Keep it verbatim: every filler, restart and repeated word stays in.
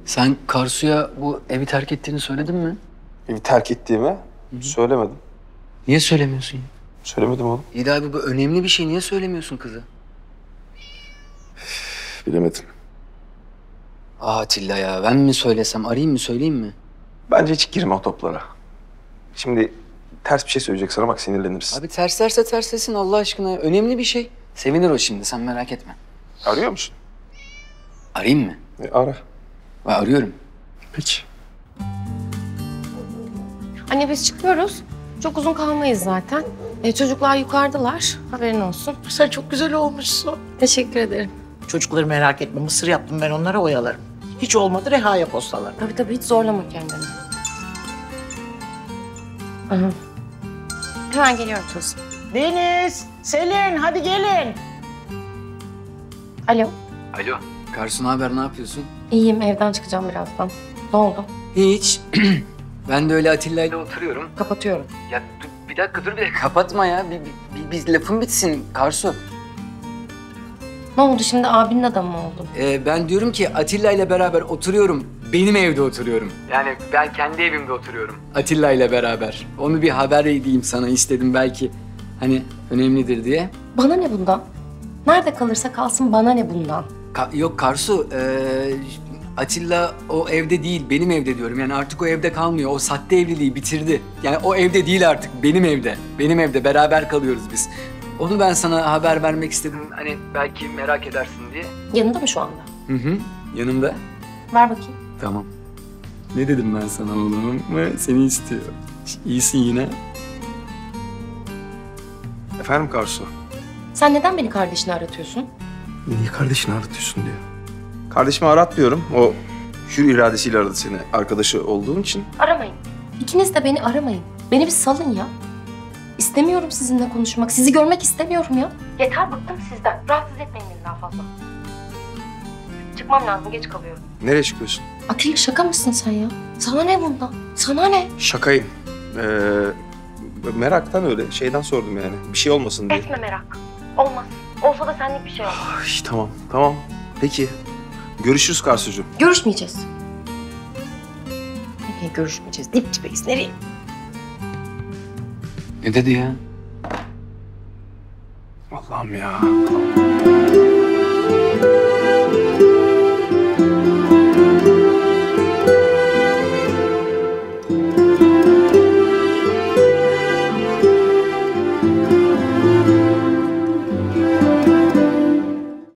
Sen Karsu'ya bu evi terk ettiğini söyledin mi? Evi terk ettiğimi Hı-hı. söylemedim. Niye söylemiyorsun ya? Söylemedim oğlum. İyi de abi bu önemli bir şey. Niye söylemiyorsun kızı? Bilemedim. Aa Atilla ya, ben mi söylesem, arayayım mı, söyleyeyim mi? Bence hiç girme o toplara. Şimdi ters bir şey söyleyecek sana, bak sinirlenirsin. Abi ters derse ters desin Allah aşkına. Önemli bir şey. Sevinir o şimdi, sen merak etme. Arıyor musun? Arayayım mı? E, ara. Ben arıyorum. Peki. Anne biz çıkıyoruz. Çok uzun kalmayız zaten. E, çocuklar yukarıdalar. Haberin olsun. Sen çok güzel olmuşsun. Teşekkür ederim. Çocukları merak etme. Mısır yaptım ben, onlara oyalarım. Hiç olmadı Reha'ya postalarım. Tabii tabii hiç zorlama kendini. Aha. Hemen geliyorum Tosun. Deniz, Selin hadi gelin. Alo. Alo. Karsu ne haber, ne yapıyorsun? İyiyim, evden çıkacağım birazdan. Ne oldu? Hiç. Ben de öyle Atilla ile oturuyorum. Kapatıyorum. Ya dur, bir dakika dur bir dakika. Kapatma ya. Bir, bir, bir, bir lafın bitsin Karsu. Ne oldu şimdi, abinin adamı mı oldun? Ee, ben diyorum ki Atilla ile beraber oturuyorum. Benim evde oturuyorum. Yani ben kendi evimde oturuyorum. Atilla ile beraber. Onu bir haber edeyim sana istedim belki. Hani önemlidir diye. Bana ne bundan? Nerede kalırsa kalsın, bana ne bundan? Ka- yok Karsu, ee, Atilla o evde değil, benim evde diyorum. Yani artık o evde kalmıyor. O sahte evliliği bitirdi. Yani o evde değil artık, benim evde. Benim evde, beraber kalıyoruz biz. Onu ben sana haber vermek istedim. Hani belki merak edersin diye. Yanında mı şu anda? Hı hı, yanımda. Ver bakayım. Tamam. Ne dedim ben sana oğlum? Seni istiyor. İyisin yine. Efendim Karsu? Sen neden beni kardeşine aratıyorsun? Niye kardeşini aratıyorsun diyor. Kardeşimi aratmıyorum. O hür iradesiyle aradı seni, arkadaşı olduğun için. Aramayın. İkiniz de beni aramayın. Beni bir salın ya. İstemiyorum sizinle konuşmak. Sizi görmek istemiyorum ya. Yeter, bıktım sizden. Rahatsız etmeyin beni daha fazla. Çıkmam lazım, geç kalıyorum. Nereye çıkıyorsun? Atilla şaka mısın sen ya? Sana ne bundan? Sana ne? Şakayım. Ee, meraktan öyle, şeyden sordum yani. Bir şey olmasın diye. Etme merak. Olmaz. Olsa da senlik bir şey olmaz. Ay, tamam, tamam. Peki. Görüşürüz Karsucuğum. Görüşmeyeceğiz. Nereye görüşmeyeceğiz? Dip dibeyiz. Nereye? Ne dedi ya? Allah'ım ya.